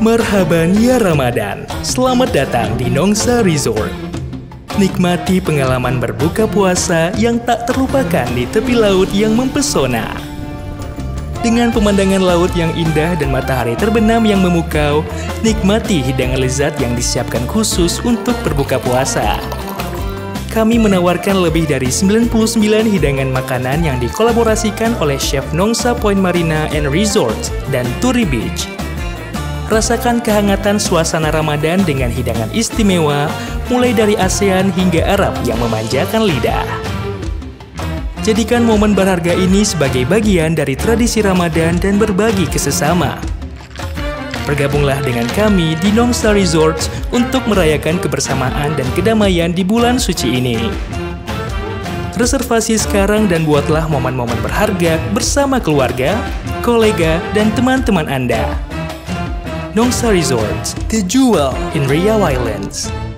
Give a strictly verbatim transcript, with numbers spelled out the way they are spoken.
Marhaban ya Ramadan, selamat datang di Nongsa Resort. Nikmati pengalaman berbuka puasa yang tak terlupakan di tepi laut yang mempesona. Dengan pemandangan laut yang indah dan matahari terbenam yang memukau, nikmati hidangan lezat yang disiapkan khusus untuk berbuka puasa. Kami menawarkan lebih dari sembilan puluh sembilan hidangan makanan yang dikolaborasikan oleh Chef Nongsa Point Marina and Resort dan Turi Beach. Rasakan kehangatan suasana Ramadan dengan hidangan istimewa, mulai dari ASEAN hingga Arab yang memanjakan lidah. Jadikan momen berharga ini sebagai bagian dari tradisi Ramadan dan berbagi ke sesama. Bergabunglah dengan kami di Nongsa Resort untuk merayakan kebersamaan dan kedamaian di bulan suci ini. Reservasi sekarang dan buatlah momen-momen berharga bersama keluarga, kolega, dan teman-teman Anda. Nongsa Resort, the jewel in Riau Islands.